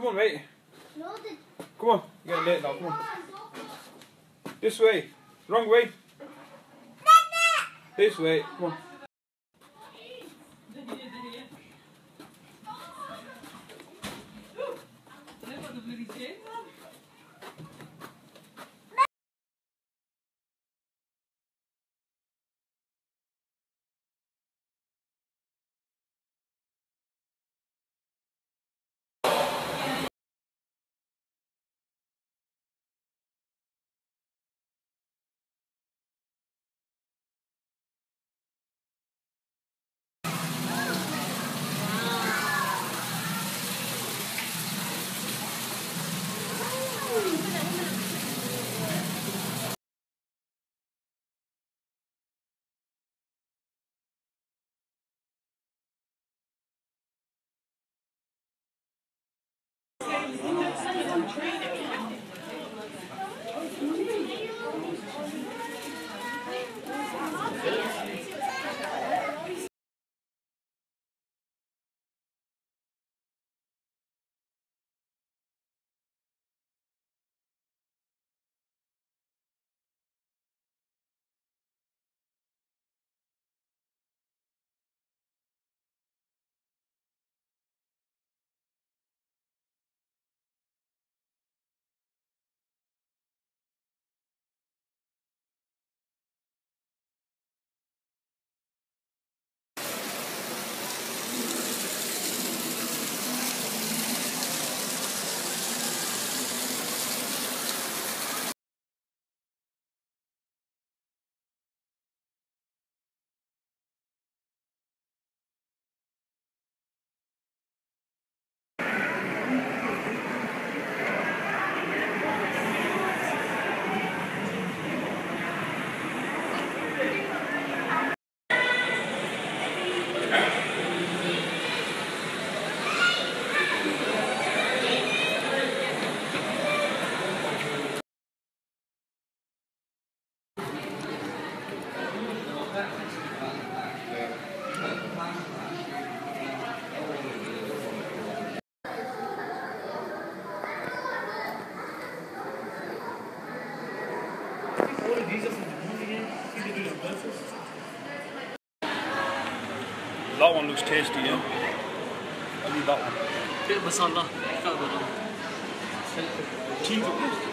on, wait. No, Come on, you're getting late now, come on. This way. Wrong way. This way, come on. That one looks tasty, yeah? I'll leave that one. Bit of masala. Cheese.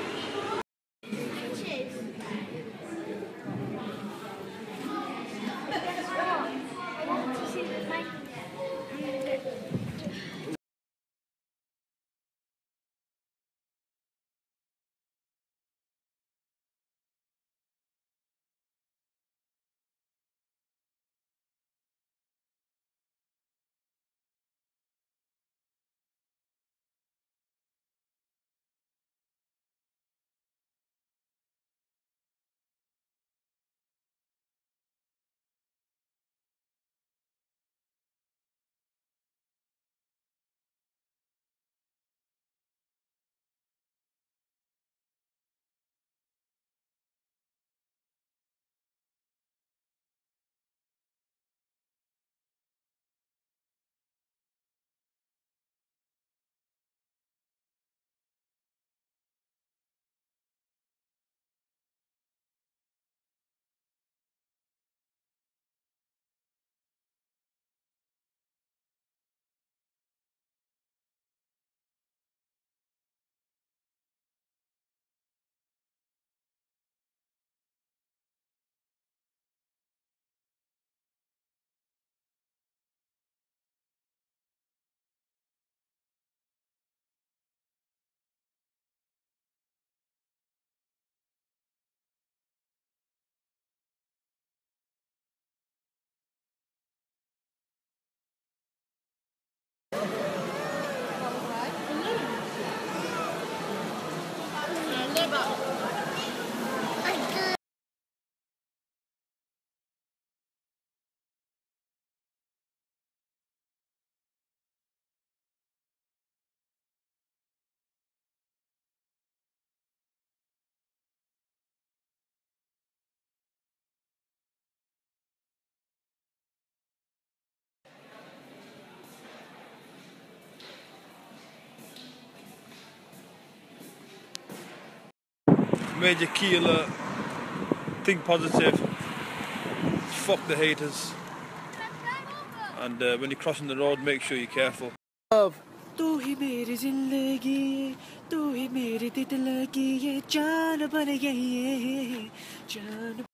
Major key alert. Think positive. Fuck the haters. And when you're crossing the road, make sure you're careful. तू ही मेरी जिंदगी, तू ही मेरी दिल लगी, ये जान बन गई, ये जान